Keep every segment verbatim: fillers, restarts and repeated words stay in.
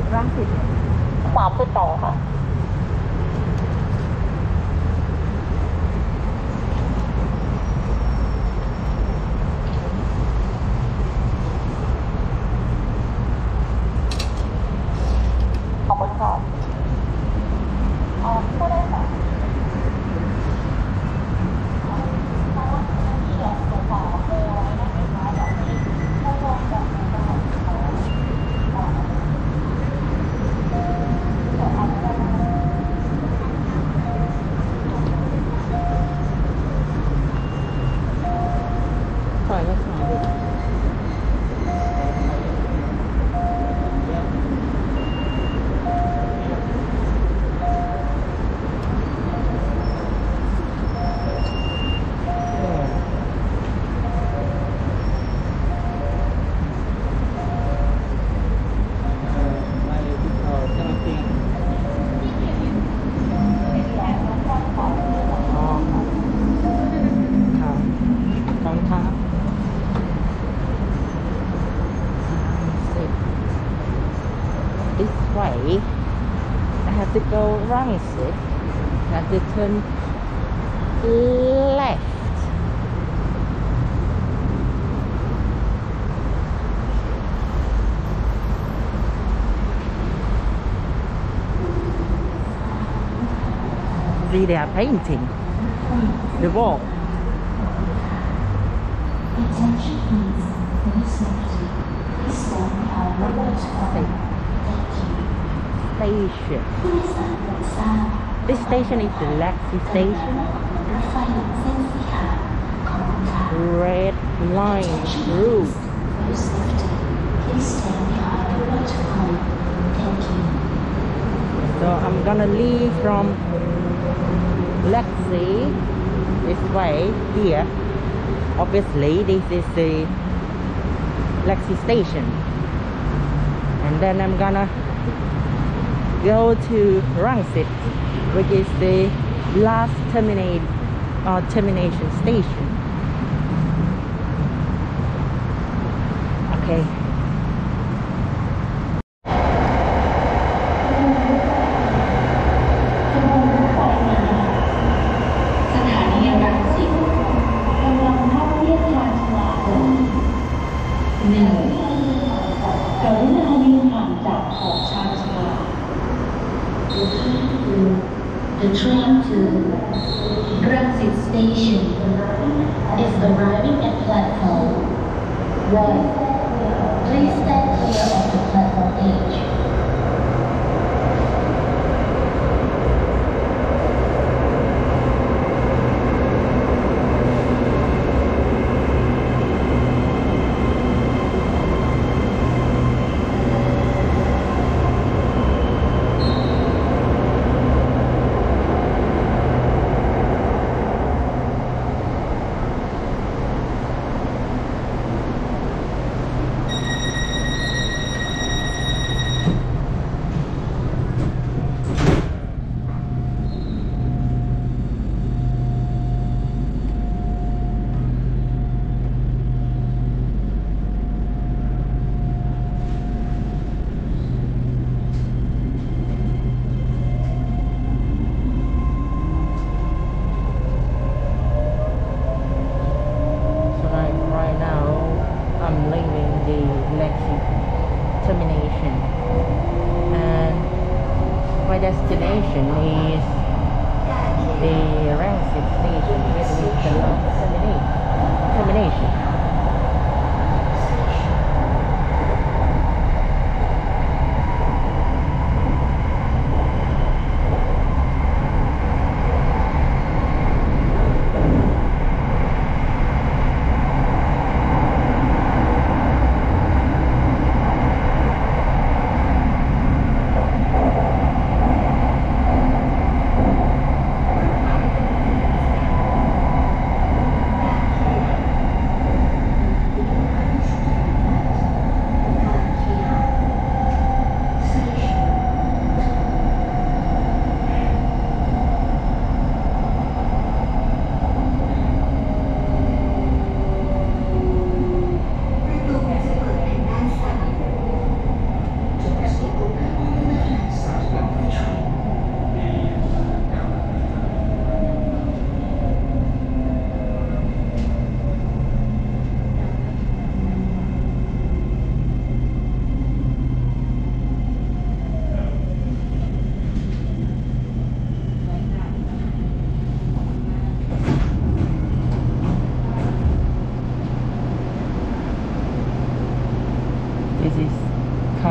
รังสิตขวาคือต่อค่ะขอบคุณค่ะอ๋อพูดได้ค่ะถอยมาขวาดิ This way I have to go Rangsit. I have to turn left. See, they are painting the wall. Attention please, for your safety, please stand behind the waterfall. Thank you. Station. ผู้โดยสารโปรดทราบ This station is the Lexi ร station. ถไฟเส้นสีขาวขอบคุณค่ะ Red line Attention route. please, for your safety, please stand behind the waterfall. Thank you. So I'm gonna leave from Lexi this way here. Obviously, this is the Lexi station, and then I'm gonna go to Rangsit, which is the last terminate or termination station. Okay. สถานีรังสิตกำลังเข้าเทียบทางฉลาดหนึ่งกรุณายืนห่างจากขอบชานชาลา The train to Rangsit Station is arriving at platform one. Please stand clear of the platform edge. So right, right now I'm leaving the Lexi termination, and my destination is the Rangsit station, which is the last terminate, termination.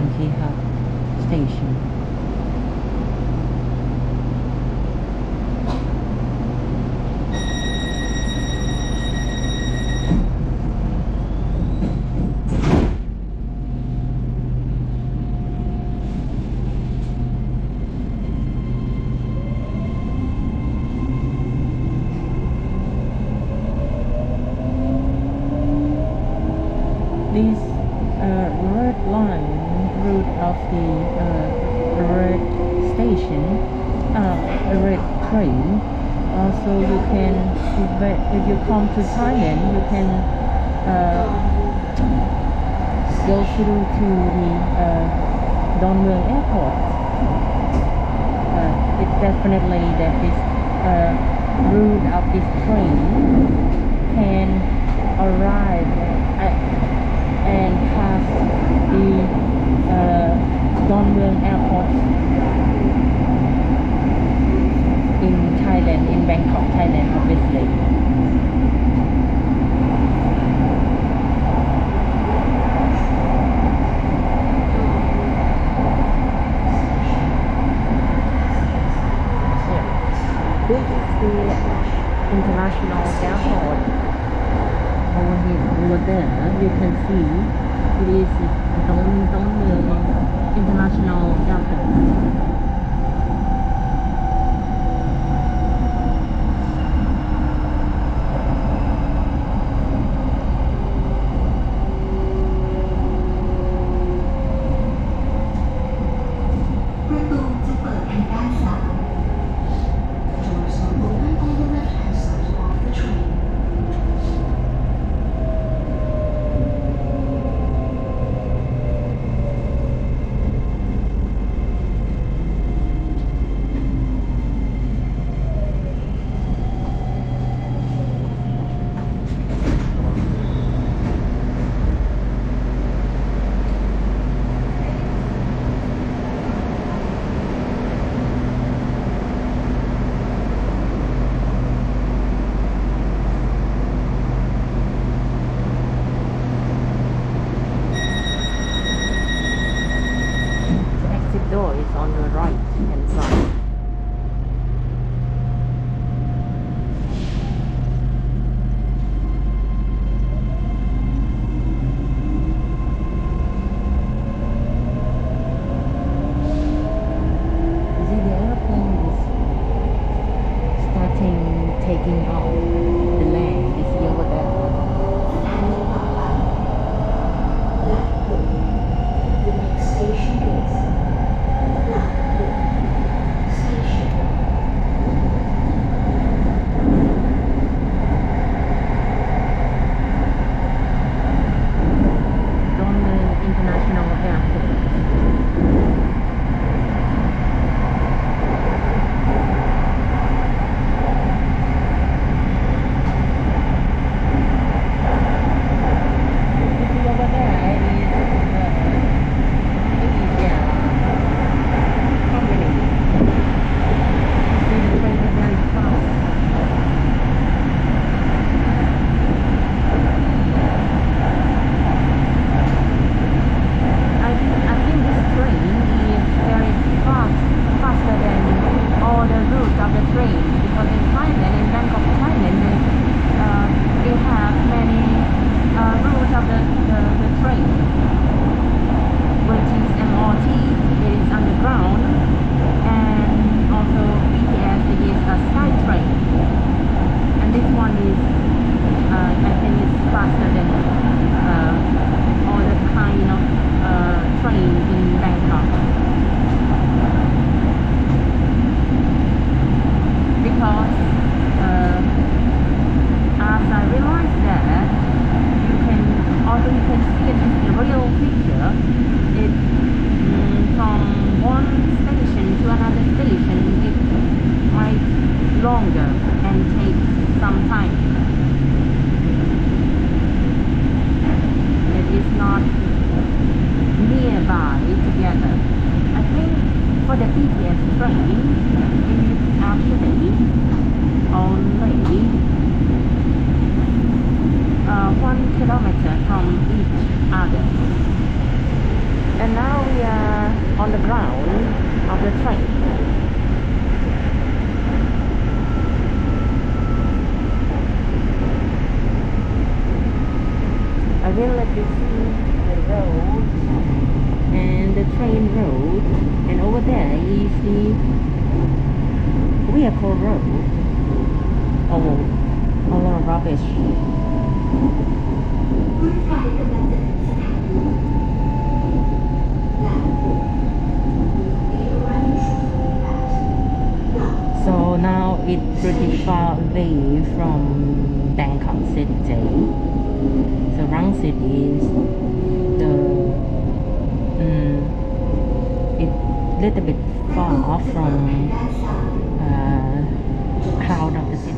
Ranchi-Hat station. This uh, red line route of the uh, red station, uh, the red train. Also, you can, if you come to Thailand, you can uh, go through to the uh, Don Mueang Airport. Uh, it's definitely that this uh, route of this train can arrive at and pass the uh, Don Mueang Airport in Thailand, in Bangkok, Thailand, obviously. This is the international airport. Over here, over there, you can see it is Don Don Mueang International Airport. Door is on the right hand side. You see the airplane is starting taking off the land. You see over there. The next station is longer and take some time. It is not nearby together. I think for the B T S train, it is actually only uh, one kilometer from each other. And now we are on the ground of the train. I will let you see the road and the train road, and over there is the vehicle road. Oh, a lot of rubbish. So now it's pretty far away from Bangkok city. So Rangsit is the um, it's little bit far from uh, crowd of the city.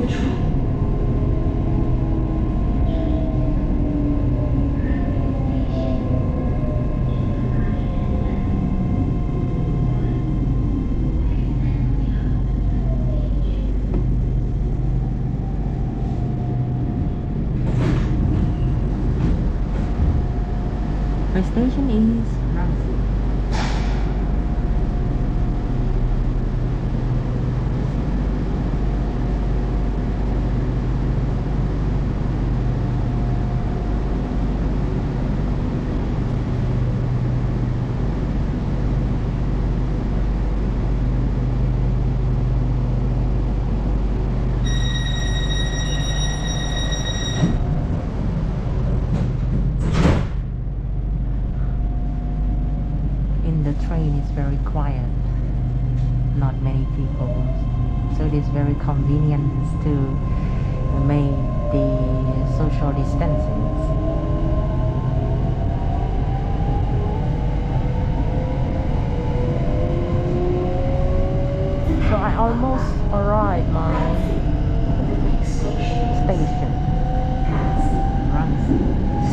The station is Rangsit. The train is very quiet, not many people, so it is very convenient to make the social distancing. So I almost arrived my station, Rangsit.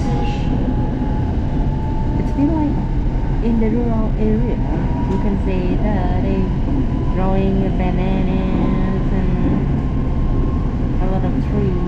It's still like in the rural area. You can see that they growing bananas and a lot of trees.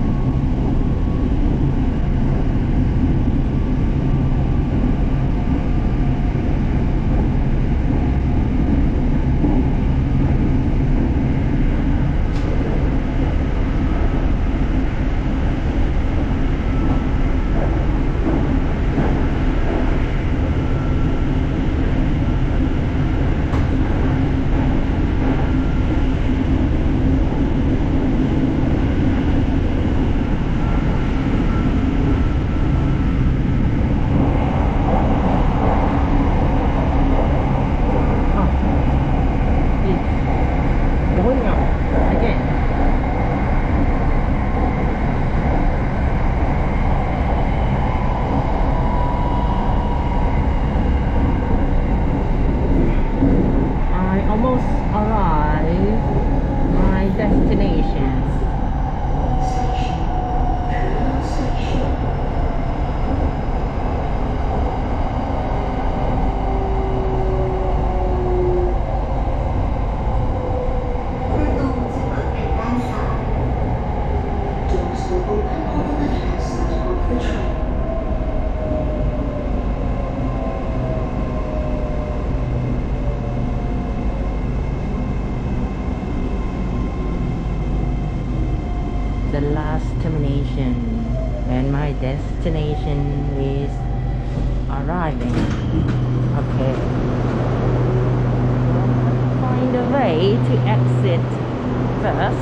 The last termination, and my destination is arriving. Okay, find a way to exit first.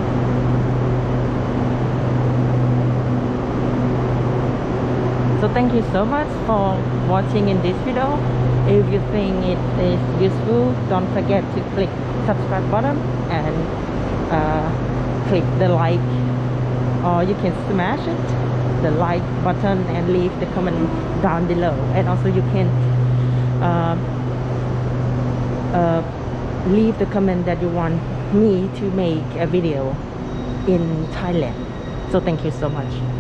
So thank you so much for watching in this video. If you think it is useful, don't forget to click subscribe button and uh, click the like, or you can smash it, the like button, and leave the comment down below. And also you can uh, uh, leave the comment that you want me to make a video in Thailand. So thank you so much.